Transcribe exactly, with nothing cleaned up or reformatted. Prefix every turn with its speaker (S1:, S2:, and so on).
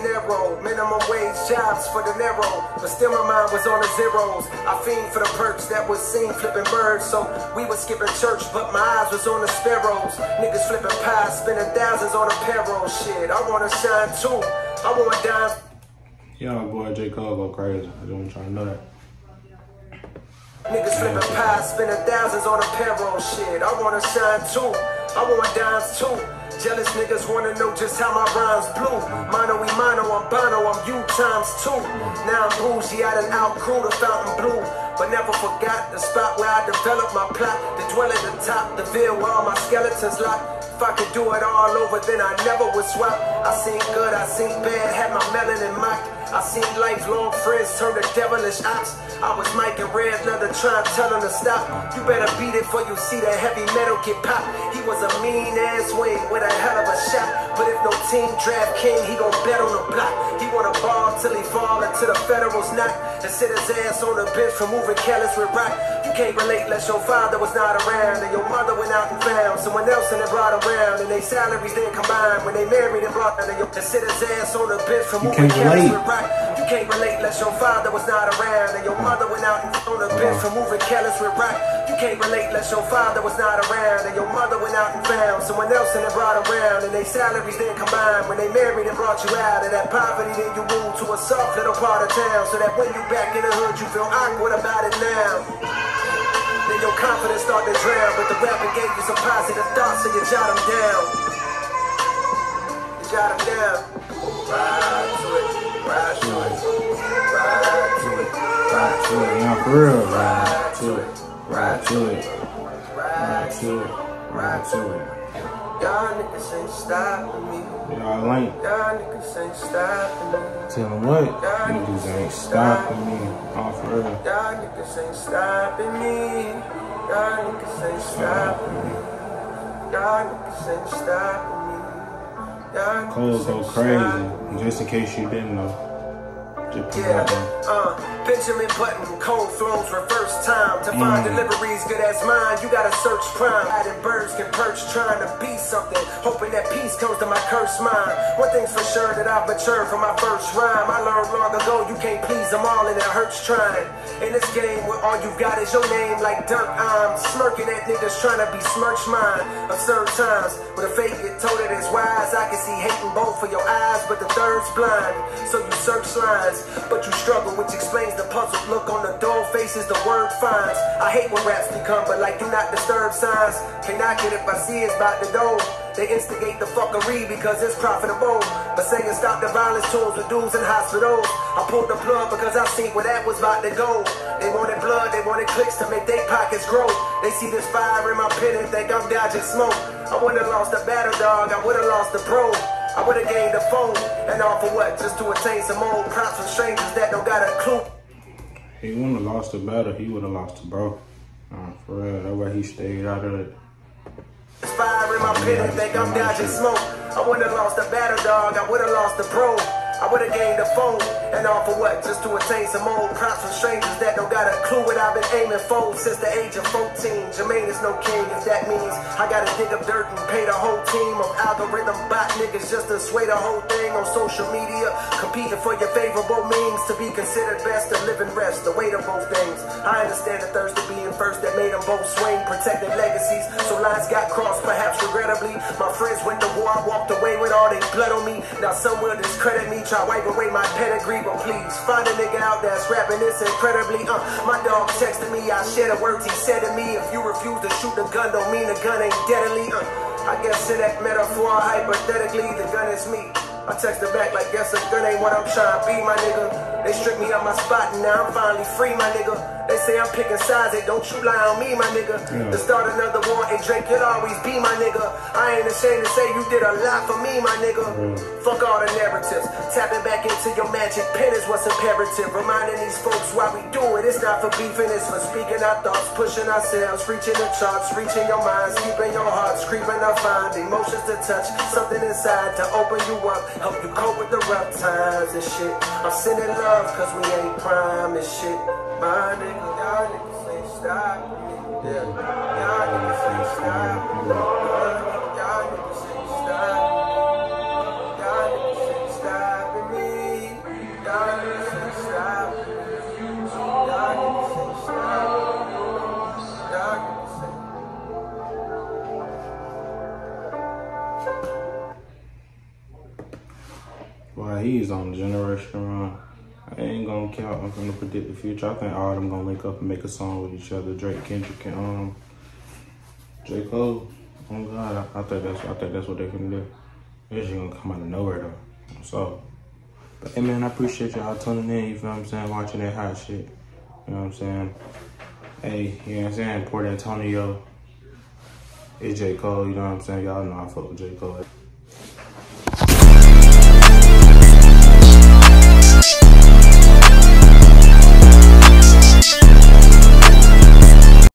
S1: dinero. Minimum wage jobs for the narrow, but still my mind was on the zeros. I fiend for the perks that was seen flipping birds, so we was skipping church, but my eyes was on the sparrows. Niggas flipping pies, spending thousands on a payroll. Shit, I wanna shine too. I want dimes.
S2: Y'all boy J. Cole go crazy. I just want y'all to know that.
S1: Niggas flipping pies, spending thousands on a payroll. Shit, I wanna shine too. I want dimes too. Jealous niggas wanna know just how my rhymes blew. Mono we mono, I'm Bono, I'm you times two. Now I'm bougie, I done outgrew the fountain blue, but never forgot the spot where I developed my plot. The dwell at the top, the veil where all my skeletons locked. If I could do it all over, then I never would swap. I seen good, I seen bad, had my melanin mocked. I seen lifelong friends turn to devilish ops. I was Mike and Red Leather trying to tell him to stop. You better beat it before you see that heavy metal get popped. He was a mean ass wing with a hell of a shot, but if no team draft king, he gon' bet on the block. He wanna ball till he fall into the Federals knock, and sit his ass on the bench for moving careless with rock. You can't relate unless your father was not around, and your mother went out and found someone else and they brought around, and they salaries didn't combine when they married and brought them. And sit his ass on the bench for moving careless with rock. You can't relate unless your father was not around, and your mother went out and on the bench for moving careless with rock. You can't relate unless your father was not around, and your mother went out and found someone else and they brought around, and they salaries didn't combine when they married and brought you out of that poverty. Then you moved to a soft little part of town, so that when you back in the hood you feel awkward about it now. Then your confidence start to drown, but the rapper gave you some positive thoughts, so you jot them down. You jot them down. Ride to it, ride to it, ride to it, ride to it.
S2: Now for real, ride to it, ride to it, ride to it, ride to it.
S1: Y'all niggas ain't stopping me.
S2: Y'all ain't.
S1: Y'all niggas ain't stopping me.
S2: Tell them what? Niggas ain't stopping me. All for real.
S1: Y'all niggas ain't stopping me. Y'all niggas ain't stopping me. Y'all niggas ain't stopping me. Y'all
S2: Cole go crazy. Just in case you didn't know. Just
S1: yeah, uh, Benjamin Button, cold flows, reverse time. To find mm. deliveries good as mine, you gotta search prime. Hiding birds can perch, trying to be something, hoping that peace comes to my cursed mind. One thing's for sure that I've matured from my first rhyme. I learned long ago you can't please them all and it hurts trying. In this game where all you got is your name like dirt, I'm smirking at niggas trying to besmirch mine. Absurd times, when a fate get told it is wise, I can see hating both for your eyes, but the third's blind. So you search lines, but you struggle, which explains the puzzle look on the dull faces the word finds. I hate when raps become but like do not disturb signs. Can't knock it if I see it's about to go. They instigate the fuckery because it's profitable, but saying stop the violence tools with dudes in hospitals. I pulled the plug because I seen where that was about to go. They wanted blood, they wanted clicks to make their pockets grow. They see this fire in my pen and think I'm dodging smoke. I would've lost a battle dog, I would've lost a pro. I would've gained a phone, and all for what? Just to attain some old props from strangers that don't got a clue.
S2: He wouldn't have lost the battle, he would've lost the bro. Uh, for real, that way he stayed out of it.
S1: Fire in my pen and think I'm dodging smoke. I would've lost a battle dog, I would've lost the pro. I would've gained a phone, and all for what? Just to attain some old props from strangers that don't got a clue what I've been aiming for since the age of fourteen. Jermaine is no king, if that means I gotta dig up dirt and pay the whole team of algorithm bot niggas just to sway the whole thing on social media, competing for your favorable means to be considered best to live and rest, the weight of both things. I understand the thirst of being first that made them both swing, protecting legacies, so lines got crossed, perhaps regrettably. My friends went to war, I walked away with all their blood on me. Now some will discredit me, try wipe away my pedigree, but please find a nigga out that's rapping this incredibly. Uh, my dog texted me, I share the words he said to me. If you refuse to shoot the gun, don't mean the gun ain't deadly. Uh, I guess in that metaphor, hypothetically, the gun is me. I texted back like, guess a gun ain't what I'm trying to be, my nigga. They stripped me up my spot and now I'm finally free, my nigga. They say I'm picking sides, they don't you lie on me, my nigga. Yeah. To start another war, and Drake could always be my nigga. I ain't ashamed to say you did a lot for me, my nigga. Mm. Fuck all the narratives, tapping back into your magic pen is what's imperative. Reminding these folks why we do it, it's not for beefing, it's for speaking our thoughts, pushing ourselves, reaching the charts, reaching your minds, keeping your hearts, creeping our find emotions to touch, something inside to open you up, help you cope with the rough times and shit. I'm sending love cause we ain't prime and shit. My nigga, y'all niggas ain't stopping me. Yeah, y'all niggas ain't stopping me. Y'all niggas ain't stopping me. Y'all niggas ain't stopping me.
S2: Um, the generation run. I ain't gonna count. I'm gonna predict the future. I think all of them gonna link up and make a song with each other. Drake, Kendrick, and um, J. Cole. Oh God, I, I think that's I think that's what they can do. It's just gonna come out of nowhere though. So, but hey man, I appreciate y'all tuning in. You feel what I'm saying? Watching that hot shit. You know what I'm saying? Hey, you know what I'm saying? Port Antonio. It's J. Cole. You know what I'm saying? Y'all know I fuck with J. Cole.